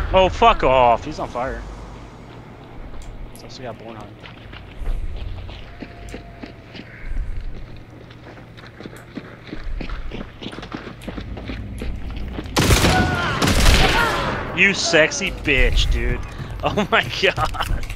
Oh, fuck off. He's on fire. He's also got Bornheim. You sexy bitch, dude. Oh my god.